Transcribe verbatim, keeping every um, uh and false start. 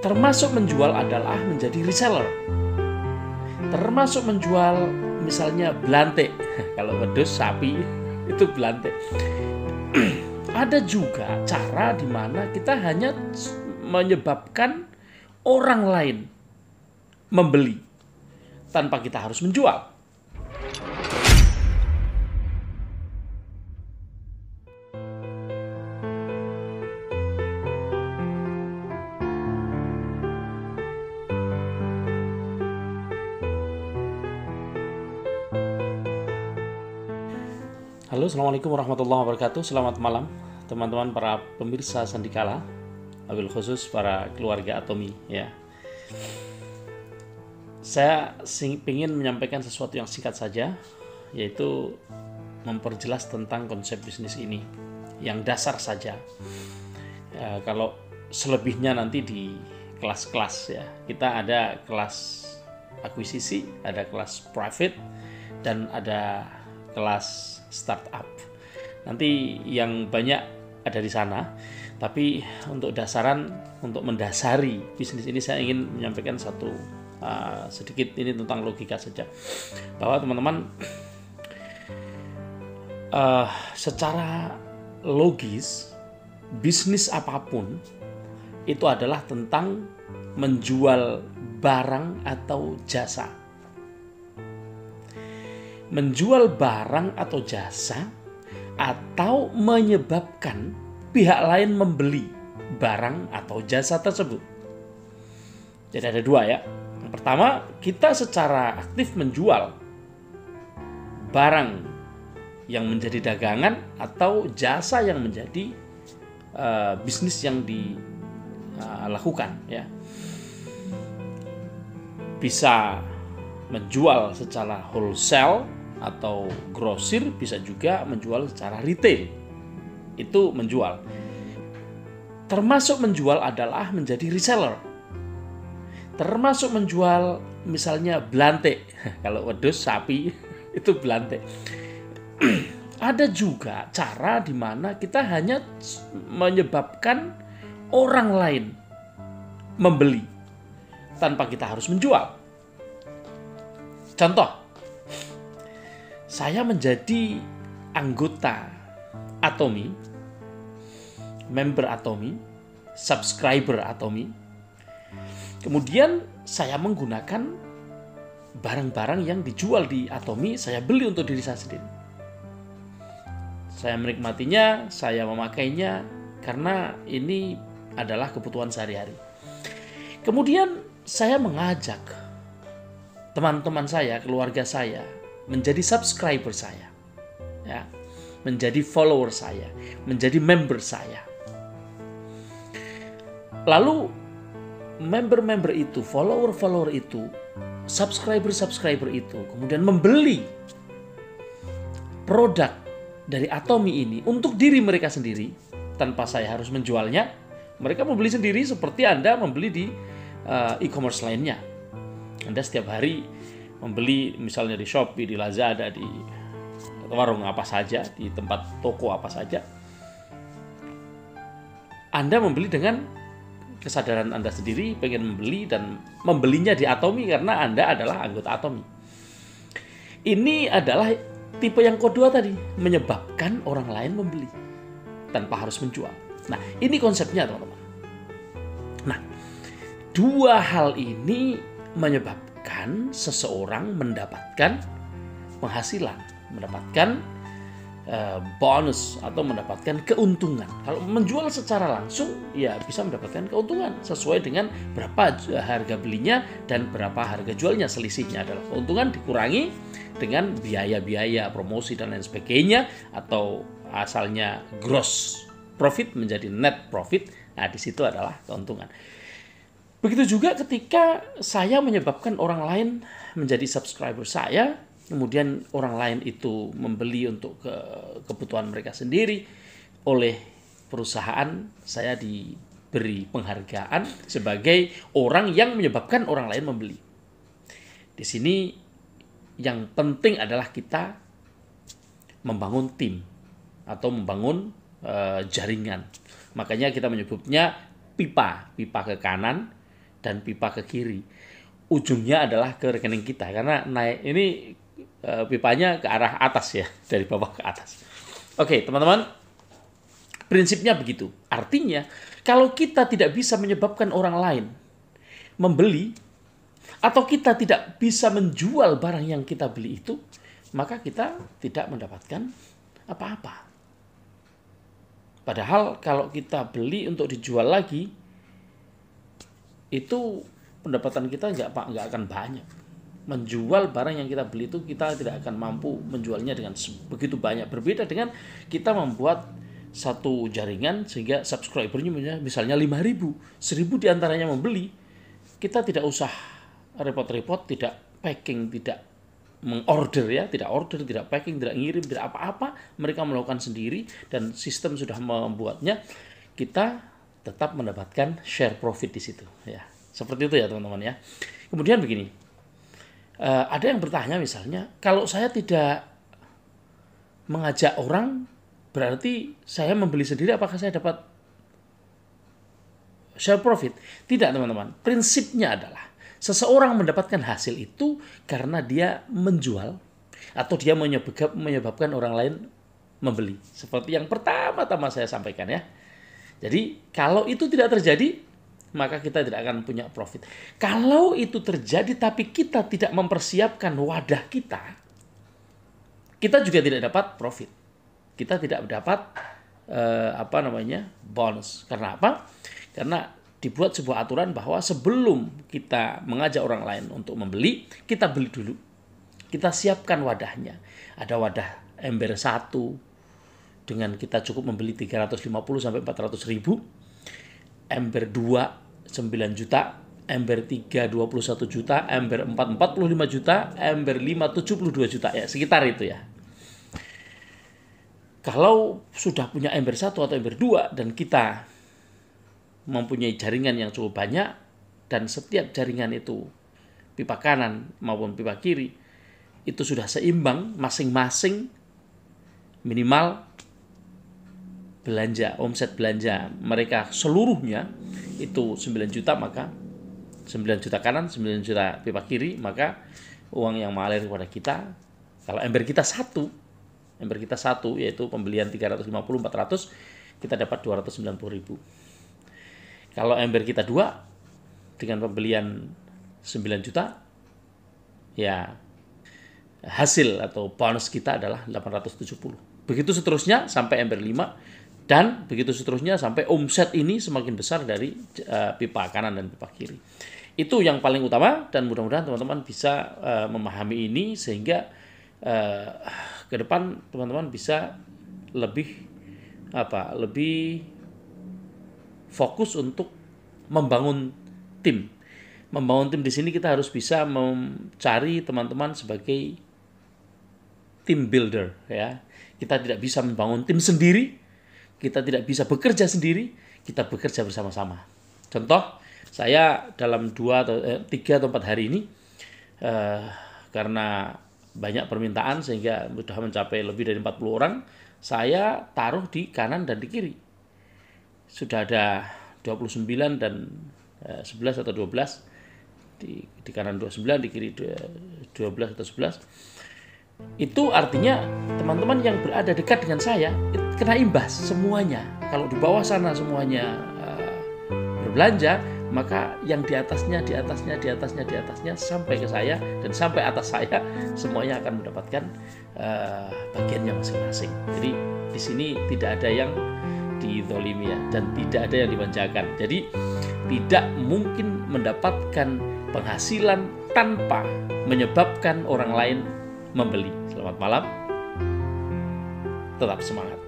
Termasuk menjual adalah menjadi reseller. Termasuk menjual misalnya belante. Kalau wedhus sapi itu belante. Ada juga cara di mana kita hanya menyebabkan orang lain membeli tanpa kita harus menjual. Halo, assalamualaikum warahmatullahi wabarakatuh. Selamat malam teman-teman para pemirsa Sandikala, wabil khusus para keluarga Atomi ya. Saya ingin menyampaikan sesuatu yang singkat saja, yaitu memperjelas tentang konsep bisnis ini yang dasar saja. Ya, kalau selebihnya nanti di kelas-kelas ya. Kita ada kelas akuisisi, ada kelas private, dan ada kelas startup. Nanti yang banyak ada di sana. Tapi untuk dasaran, untuk mendasari bisnis ini, saya ingin menyampaikan satu uh, sedikit ini tentang logika saja, bahwa teman-teman uh, secara logis bisnis apapun itu adalah tentang menjual barang atau jasa. Menjual barang atau jasa, atau menyebabkan pihak lain membeli barang atau jasa tersebut. Jadi ada dua ya. Yang pertama, kita secara aktif menjual barang yang menjadi dagangan atau jasa yang menjadi uh, bisnis yang dilakukan ya. Bisa menjual secara wholesale atau grosir, bisa juga menjual secara retail. Itu menjual. Termasuk menjual adalah menjadi reseller. Termasuk menjual misalnya belante. Kalau wedhus sapi itu belante. Ada juga cara di mana kita hanya menyebabkan orang lain membeli tanpa kita harus menjual. Contoh, saya menjadi anggota Atomi, member Atomi, subscriber Atomi. Kemudian saya menggunakan barang-barang yang dijual di Atomi, saya beli untuk diri saya sendiri. Saya menikmatinya, saya memakainya, karena ini adalah kebutuhan sehari-hari. Kemudian saya mengajak teman-teman saya, keluarga saya, menjadi subscriber saya, ya, menjadi follower saya, menjadi member saya. Lalu member-member itu, follower-follower itu, subscriber-subscriber itu, kemudian membeli produk dari Atomi ini untuk diri mereka sendiri, tanpa saya harus menjualnya. Mereka membeli sendiri seperti Anda membeli di uh, e-commerce lainnya. Anda setiap hari membeli misalnya di Shopee, di Lazada, di warung apa saja, di tempat toko apa saja. Anda membeli dengan kesadaran Anda sendiri, pengen membeli dan membelinya di Atomi karena Anda adalah anggota Atomi. Ini adalah tipe yang kedua tadi, menyebabkan orang lain membeli tanpa harus menjual. Nah, ini konsepnya teman-teman. Nah, dua hal ini menyebabkan seseorang mendapatkan penghasilan, mendapatkan uh, bonus atau mendapatkan keuntungan. Kalau menjual secara langsung, ya bisa mendapatkan keuntungan sesuai dengan berapa harga belinya dan berapa harga jualnya. Selisihnya adalah keuntungan dikurangi dengan biaya-biaya promosi dan lain sebagainya, atau asalnya gross profit menjadi net profit. Nah, di situ adalah keuntungan. Begitu juga ketika saya menyebabkan orang lain menjadi subscriber saya, kemudian orang lain itu membeli untuk ke, kebutuhan mereka sendiri, oleh perusahaan saya diberi penghargaan sebagai orang yang menyebabkan orang lain membeli. Di sini yang penting adalah kita membangun tim atau membangun uh, jaringan. Makanya kita menyebutnya pipa, pipa ke kanan, dan pipa ke kiri. Ujungnya adalah ke rekening kita karena naik ini e, pipanya ke arah atas ya, dari bawah ke atas. Oke, teman-teman. Prinsipnya begitu. Artinya, kalau kita tidak bisa menyebabkan orang lain membeli atau kita tidak bisa menjual barang yang kita beli itu, maka kita tidak mendapatkan apa-apa. Padahal kalau kita beli untuk dijual lagi, itu pendapatan kita nggak nggak akan banyak. Menjual barang yang kita beli itu kita tidak akan mampu menjualnya dengan begitu banyak. Berbeda dengan kita membuat satu jaringan sehingga subscribernya misalnya lima ribu, seribu diantaranya membeli, kita tidak usah repot-repot, tidak packing, tidak mengorder ya, tidak order, tidak packing, tidak ngirim, tidak apa-apa, mereka melakukan sendiri dan sistem sudah membuatnya. Kita tetap mendapatkan share profit di situ ya. Seperti itu ya teman-teman ya. Kemudian begini, uh, ada yang bertanya misalnya, kalau saya tidak mengajak orang, berarti saya membeli sendiri, apakah saya dapat share profit? Tidak teman-teman. Prinsipnya adalah seseorang mendapatkan hasil itu karena dia menjual atau dia menyebabkan orang lain membeli. Seperti yang pertama-tama saya sampaikan ya. Jadi kalau itu tidak terjadi, maka kita tidak akan punya profit. Kalau itu terjadi tapi kita tidak mempersiapkan wadah kita, kita juga tidak dapat profit. Kita tidak dapat eh, apa namanya bonus. Karena apa? Karena dibuat sebuah aturan bahwa sebelum kita mengajak orang lain untuk membeli, kita beli dulu. Kita siapkan wadahnya. Ada wadah ember satu dengan kita cukup membeli tiga ratus lima puluh sampai empat ratus ribu. Ember dua sembilan juta, ember tiga dua puluh satu juta, ember empat empat puluh lima juta, ember lima tujuh puluh dua juta ya, sekitar itu ya. Kalau sudah punya ember satu atau ember dua dan kita mempunyai jaringan yang cukup banyak dan setiap jaringan itu pipa kanan maupun pipa kiri itu sudah seimbang, masing-masing minimal belanja, omset belanja mereka seluruhnya itu sembilan juta, maka sembilan juta kanan, sembilan juta pipa kiri, maka uang yang mengalir kepada kita, kalau ember kita satu, ember kita satu yaitu pembelian tiga ratus lima puluh, empat ratus, kita dapat dua ratus sembilan puluh ribu. Kalau ember kita dua, dengan pembelian sembilan juta, ya hasil atau bonus kita adalah delapan ratus tujuh puluh. Begitu seterusnya sampai ember lima, dan begitu seterusnya sampai omset ini semakin besar dari uh, pipa kanan dan pipa kiri. Itu yang paling utama dan mudah-mudahan teman-teman bisa uh, memahami ini sehingga uh, ke depan teman-teman bisa lebih apa? lebih fokus untuk membangun tim. Membangun tim di sini kita harus bisa mencari teman-teman sebagai team builder ya. Kita tidak bisa membangun tim sendiri, kita tidak bisa bekerja sendiri, kita bekerja bersama-sama. Contoh, saya dalam dua atau eh, tiga atau empat hari ini eh, karena banyak permintaan sehingga sudah mencapai lebih dari empat puluh orang, saya taruh di kanan dan di kiri. Sudah ada dua puluh sembilan dan eh, sebelas atau dua belas, di, di kanan dua puluh sembilan, di kiri dua belas atau sebelas. Itu artinya teman-teman yang berada dekat dengan saya kena imbas semuanya. Kalau di bawah sana semuanya uh, berbelanja, maka yang di atasnya, di atasnya, di atasnya, di atasnya sampai ke saya dan sampai atas saya semuanya akan mendapatkan uh, bagiannya masing-masing. Jadi di sini tidak ada yang dizolimi ya, dan tidak ada yang dimanjakan. Jadi tidak mungkin mendapatkan penghasilan tanpa menyebabkan orang lain membeli. Selamat malam, tetap semangat.